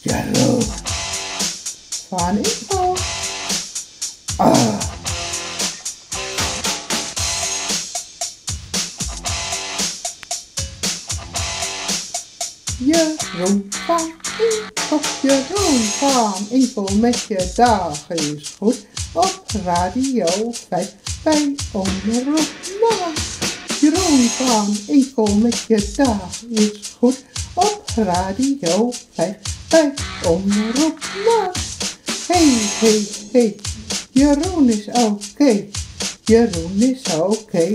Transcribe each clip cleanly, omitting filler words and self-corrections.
Jeroen van Info. Ah. Jeroen van Info, Jeroen van Info met je dag is goed. Op Radio 5 bij Omroep Maas. Jeroen van Info met je dag is goed. Op Radio 5 bij Omroep Maas. Hey, Jeroen is oké. Jeroen is oké.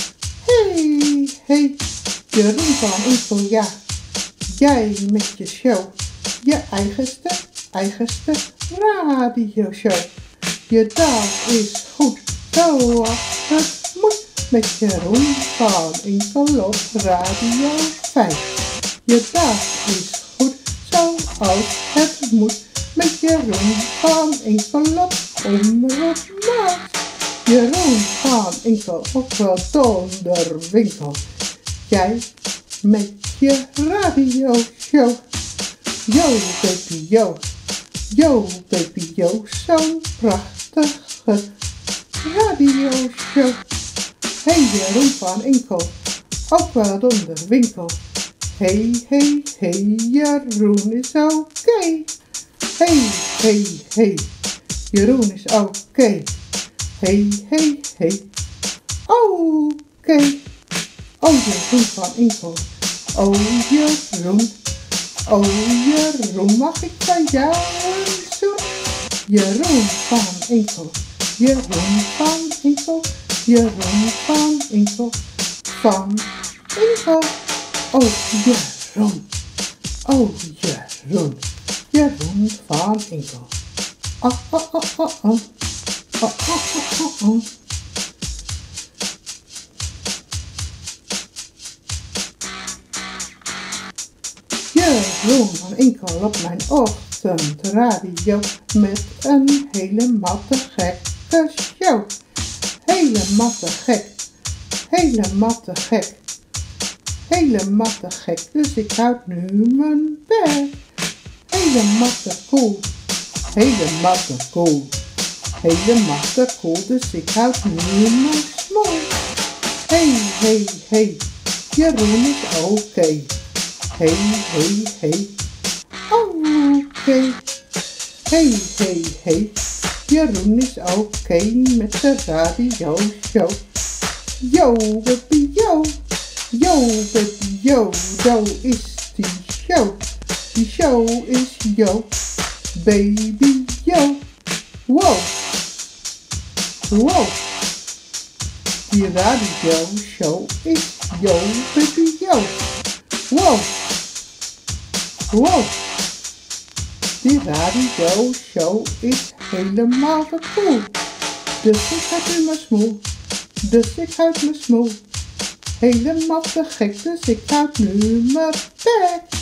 Hey, Jeroen van Info, ja. Jij met je show, je eigenste radioshow. Je dag is goed, zoals het moet. Met Jeroen van Info op Radio 5. Je dag is goed, zoals het moet. Met Jeroen van Info op Omroep Maas. Jeroen van Info op wel donderwinkel. Jij met je radioshow. Yo baby yo, zo'n prachtige radioshow. Hey Jeroen van Info, ook wel donderwinkel. Hey, Jeroen is oké. Hey, Jeroen is oké. Hey, oké. Oh Jeroen van Info, oh Jeroen, mag ik van jou een zoen? Jeroen van Info, Jeroen van Info, Jeroen van Info, van Info. Oh Jeroen van Info. Jeroen van Info op mijn ochtendradio met een hele matte gekke show. Hele matte gek, dus ik houd nu mijn bek. Hele matte cool, dus ik houd nu mijn smoel. Hey, Jeroen is oké. Hey, oké. Hey, Jeroen is oké met de radioshow. Yo baby yo, zo is die show. Die show is yo, baby yo. Wow. Die radioshow is yo, baby yo. Wow. Die radioshow is helemaal te cool. Dus ik houd me smoel. Helemaal te gek, dus ik houd nu mijn bek.